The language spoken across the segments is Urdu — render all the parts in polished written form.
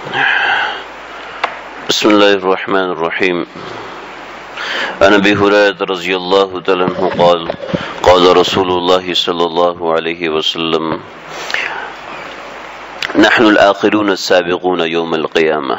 بسم الله الرحمن الرحيم. عن ابي هريره رضي الله تعالى عنه قال قال رسول الله صلى الله عليه وسلم نحن الآخرون السابقون يوم القيامة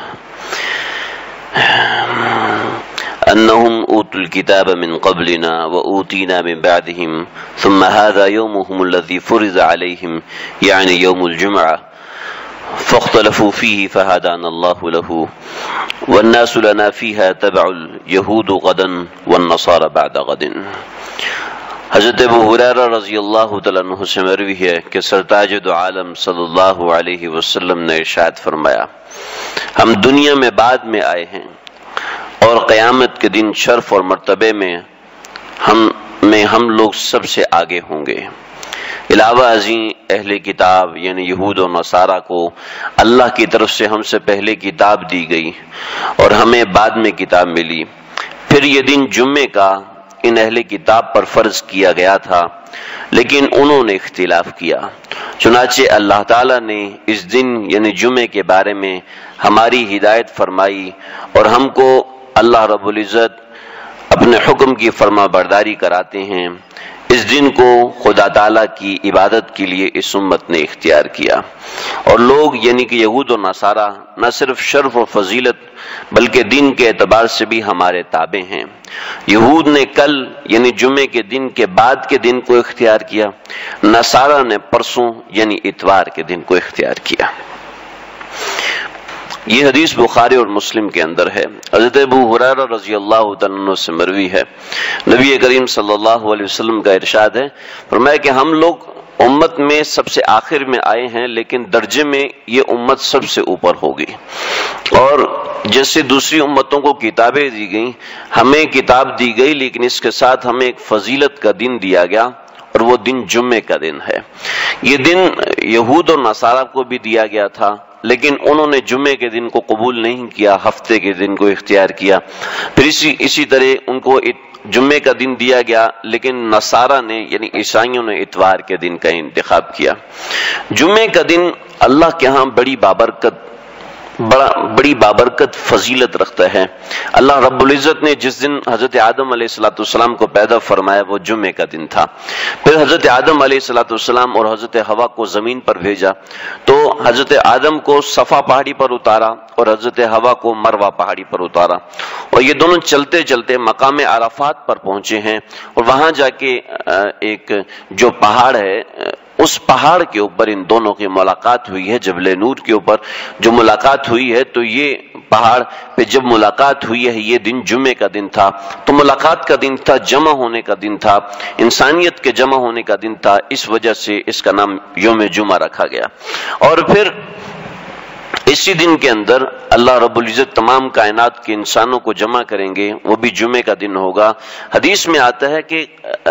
أنهم أوتوا الكتاب من قبلنا وأوتينا من بعدهم ثم هذا يومهم الذي فرض عليهم يعني يوم الجمعة فاختلفوا فيه فهدانا الله له والناس لنا فيها تبع اليهود غدا والنصارى بعد غد. حضرت ابو ہریرہ رضی اللہ تعالیٰ عنہ سے مروی ہے کہ سرتاج دو عالم صلی اللہ علیہ وسلم نے ارشاد فرمایا، ہم دنیا میں بعد میں آئے ہیں اور قیامت کے دن شرف اور مرتبے میں ہم لوگ سب سے آگے ہوں گے. علاوہ ازیں اہل کتاب یعنی یہود و نصارہ کو اللہ کی طرف سے ہم سے پہلے کتاب دی گئی اور ہمیں بعد میں کتاب ملی. پھر یہ دن جمعے کا ان اہل کتاب پر فرض کیا گیا تھا لیکن انہوں نے اختلاف کیا، چنانچہ اللہ تعالیٰ نے اس دن یعنی جمعے کے بارے میں ہماری ہدایت فرمائی اور ہم کو اللہ رب العزت اپنے حکم کی فرما برداری کراتے ہیں. اس دن کو خدا تعالیٰ کی عبادت کے لیے اس امت نے اختیار کیا اور لوگ یعنی کہ یہود و نصارہ نہ صرف شرف و فضیلت بلکہ دین کے اعتبار سے بھی ہمارے تابع ہیں. یہود نے کل یعنی جمعے کے دن کے بعد کے دن کو اختیار کیا، نصارہ نے پرسوں یعنی اتوار کے دن کو اختیار کیا. یہ حدیث بخاری اور مسلم کے اندر ہے. حضرت ابو ہریرہ رضی اللہ تعالیٰ عنہ سے مروی ہے، نبی کریم صلی اللہ علیہ وسلم کا ارشاد ہے، فرمایا کہ ہم لوگ امت میں سب سے آخر میں آئے ہیں لیکن درجے میں یہ امت سب سے اوپر ہوگی. اور جیسے دوسری امتوں کو کتابیں دی گئیں، ہمیں کتاب دی گئی لیکن اس کے ساتھ ہمیں ایک فضیلت کا دن دیا گیا اور وہ دن جمعے کا دن ہے. یہ دن یہود اور نصارہ کو بھی دیا گیا تھا لیکن انہوں نے جمعے کے دن کو قبول نہیں کیا، ہفتے کے دن کو اختیار کیا. پھر اسی طرح ان کو جمعے کا دن دیا گیا لیکن نصارہ نے یعنی عیسائیوں نے اتوار کے دن کا انتخاب کیا. جمعے کا دن اللہ کے ہاں بڑی بابرکت فضیلت رکھتا ہے. اللہ رب العزت نے جس دن حضرت آدم علیہ السلام کو پیدا فرمایا وہ جمعے کا دن تھا. پھر حضرت آدم علیہ السلام اور حضرت حوا کو زمین پر بھیجا تو حضرت آدم کو صفا پہاڑی پر اتارا اور حضرت حوا کو مروہ پہاڑی پر اتارا اور یہ دونوں چلتے چلتے مقام عرفات پر پہنچے ہیں اور وہاں جا کے ایک جو پہاڑ ہے اس پہاڑ کے اوپر ان دونوں کی ملاقات ہوئی ہے، جبل نور کے اوپر جو ملاقات ہوئی ہے. تو یہ پہاڑ پہ جب ملاقات ہوئی ہے یہ دن جمعے کا دن تھا. تو ملاقات کا دن تھا، جمع ہونے کا دن تھا، انسانیت کے جمع ہونے کا دن تھا، اس وجہ سے اس کا نام یوم جمعہ رکھا گیا. اور پھر اسی دن کے اندر اللہ رب العزت تمام کائنات کے انسانوں کو جمع کریں گے، وہ بھی جمعے کا دن ہوگا. حدیث میں آتا ہے کہ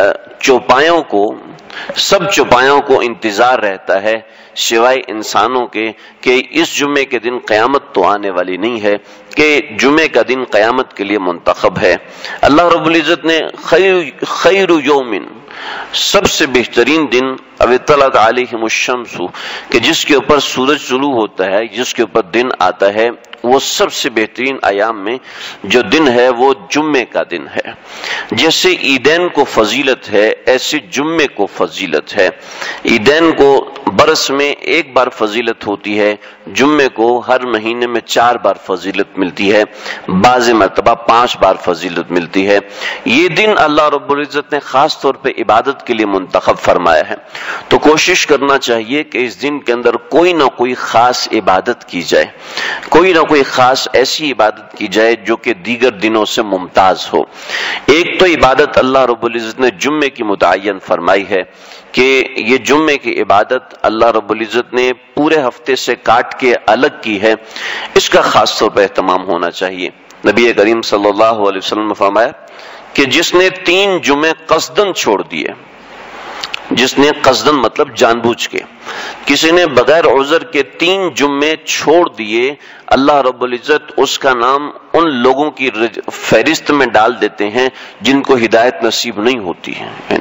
سب چوپایوں کو انتظار رہتا ہے سوائے انسانوں کے کہ اس جمعے کے دن قیامت تو آنے والی نہیں ہے، کہ جمعے کا دن قیامت کے لیے منتخب ہے. اللہ رب العزت نے خیر یومن سب سے بہترین دن اطلعت علیہم الشمس کہ جس کے اوپر سورج طلوع ہوتا ہے، جس کے اوپر دن آتا ہے، وہ سب سے بہترین ایام میں جو دن ہے وہ جمعے کا دن ہے. جیسے عیدین کو فضیلت ہے ایسے جمعے کو فضیلت ہے. عیدین کو برس میں ایک بار فضیلت ہوتی ہے، جمعے کو ہر مہینے میں 4 بار فضیلت ملتی ہے، بعض مرتبہ 5 بار فضیلت ملتی ہے. یہ دن اللہ رب العزت نے خاص طور پہ عبادت کے لیے منتخب فرمایا ہے. تو کوشش کرنا چاہیے کہ اس دن کے اندر کوئی نہ کوئی خاص عبادت کی جائے، کوئی نہ کوئی خاص ایسی عبادت کی جائے جو کہ دیگر دنوں سے ممتاز ہو. ایک تو عبادت اللہ رب العزت نے جمعے کی متعین فرمائی ہے کہ یہ جمعے کی عبادت اللہ رب العزت نے پورے ہفتے سے کاٹ کے الگ کی ہے، اس کا خاص طور پر اہتمام ہونا چاہیے. نبی کریم صلی اللہ علیہ وسلم نے فرمایا کہ جس نے 3 جمعے قصدن چھوڑ دیے، جس نے قصدن مطلب جان بوجھ کے، کسی نے بغیر عذر کے 3 جمعے چھوڑ دیے، اللہ رب العزت اس کا نام ان لوگوں کی فہرست میں ڈال دیتے ہیں جن کو ہدایت نصیب نہیں ہوتی ہے.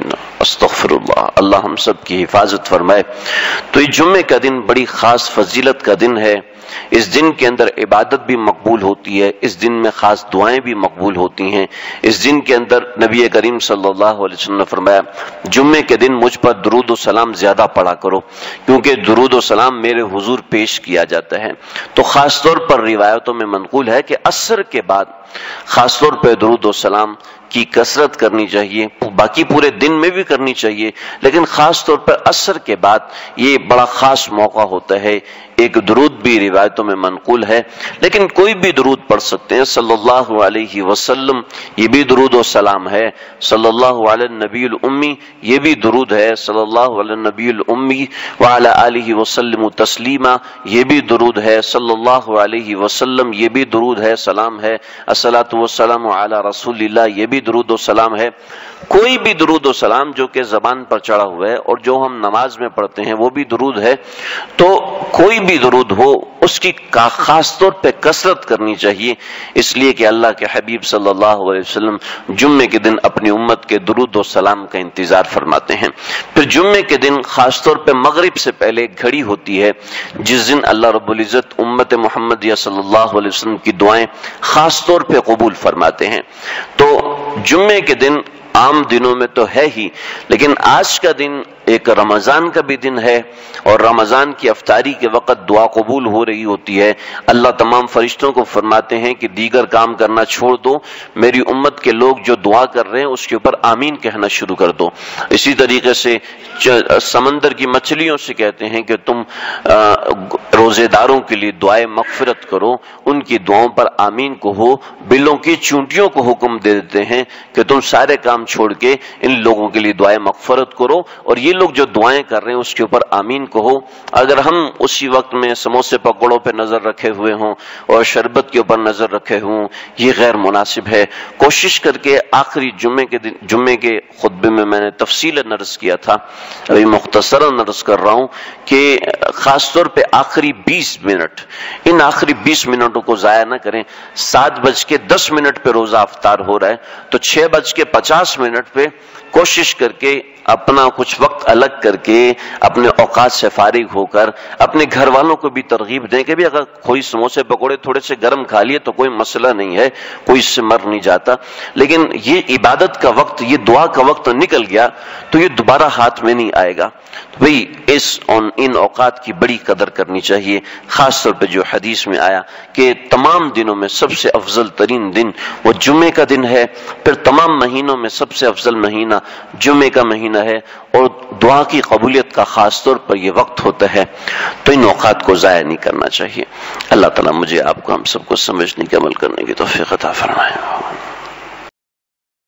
استغفر اللہ، اللہ ہم سب کی حفاظت فرمائے۔ تو یہ جمعے کا دن بڑی خاص فضیلت کا دن ہے، اس دن کے اندر عبادت بھی مقبول ہوتی ہے، اس دن میں خاص دعائیں بھی مقبول ہوتی ہیں۔ اس دن کے اندر نبی کریم صلی اللہ علیہ وسلم نے فرمایا جمعے کے دن مجھ پر درود و سلام زیادہ پڑھا کرو، کیونکہ درود و سلام میرے حضور پیش کیا جاتا ہے۔ تو خاص طور پر روایتوں میں منقول ہے کہ عصر کے بعد خاص طور پہ درود و سلام کی کثرت کرنی چاہیے، باقی پورے دن میں بھی کرنی چاہیے، لیکن خاص طور پر عصر کے بعد یہ بڑا خاص موقع ہوتا ہے۔ ایک درود بھی روایتوں میں منقول ہے، لیکن کوئی بھی درود پڑھ سکتے ہیں، صلی اللہ علیہ وسلم یہ بھی درود و سلام ہے، صلی اللہ علی النبی الامی یہ بھی درود ہے، صلی اللہ علی النبی الامی وعلی آلہ وسلم تسلیما یہ بھی درود ہے، صلی اللہ علیہ وسلم یہ بھی درود ہے، سلام ہے، الصلاۃ والسلام علی رسول اللہ یہ بھی درود و سلام ہے۔ کوئی بھی درود و سلام جو کہ زبان پر چڑھا ہوا ہے اور جو ہم نماز میں پڑھتے ہیں وہ بھی درود ہے، تو کوئی بھی درود ہو اس کی خاص طور پہ کثرت کرنی چاہیے، اس لیے کہ اللہ کے حبیب صلی اللہ علیہ وسلم جمعے کے دن اپنی امت کے درود و سلام کا انتظار فرماتے ہیں۔ پھر جمعے کے دن خاص طور پہ مغرب سے پہلے ایک گھڑی ہوتی ہے جس دن اللہ رب العزت امت محمدیہ صلی اللہ علیہ وسلم کی دعائیں خاص طور پہ قبول فرماتے ہیں۔ تو جمعے کے دن عام دنوں میں تو ہے ہی، لیکن آج کا دن ایک رمضان کا بھی دن ہے، اور رمضان کی افطاری کے وقت دعا قبول ہو رہی ہوتی ہے۔ اللہ تمام فرشتوں کو فرماتے ہیں کہ دیگر کام کرنا چھوڑ دو، میری امت کے لوگ جو دعا کر رہے ہیں اس کے اوپر آمین کہنا شروع کر دو۔ اسی طریقے سے سمندر کی مچھلیوں سے کہتے ہیں کہ تم روزے داروں کے لیے دعائیں مغفرت کرو، ان کی دعاؤں پر آمین کہو۔ بلوں کی چونٹیوں کو حکم دے دیتے ہیں کہ تم سارے کام چھوڑ کے ان لوگوں کے لیے دعائیں مغفرت کرو، اور یہ لوگ جو دعائیں کر رہے ہیں اس کے اوپر آمین کہو۔ اگر ہم اسی وقت میں سموسے پکوڑوں پہ نظر رکھے ہوئے ہوں اور شربت کے اوپر نظر رکھے ہوں، یہ غیر مناسب ہے۔ کوشش کر کے آخری جمعے کے خطبے میں نے تفصیل عرض کیا تھا، ابھی مختصراً عرض کر رہا ہوں کہ خاص طور پہ آخری 20 منٹ، ان آخری 20 منٹوں کو ضائع نہ کریں۔ 7:10 پہ روزہ افطار ہو رہا ہے تو 6:50 پہ کوشش کر کے اپنا کچھ وقت الگ کر کے اپنے اوقات سے فارغ ہو کر اپنے گھر والوں کو بھی ترغیب دیں کہ بھی اگر کوئی سموسے پکوڑے تھوڑے سے گرم کھا لیے تو کوئی مسئلہ نہیں ہے، کوئی اس سے مر نہیں جاتا، لیکن یہ عبادت کا وقت، یہ دعا کا وقت نکل گیا تو یہ دوبارہ ہاتھ میں نہیں آئے گا۔ تو بھئی ان اوقات کی بڑی قدر کرنی چاہیے، خاص طور پہ جو حدیث میں آیا کہ تمام دنوں میں سب سے افضل ترین دن وہ جمعے کا دن ہے، پھر تمام مہینوں میں سب سے افضل مہینہ جمعے کا مہینہ ہے، اور دعا کی قبولیت کا خاص طور پر یہ وقت ہوتا ہے، تو ان اوقات کو ضائع نہیں کرنا چاہیے۔ اللہ تعالیٰ مجھے آپ کو ہم سب کو سمجھنے کے عمل کرنے کی توفیق عطا فرمائے۔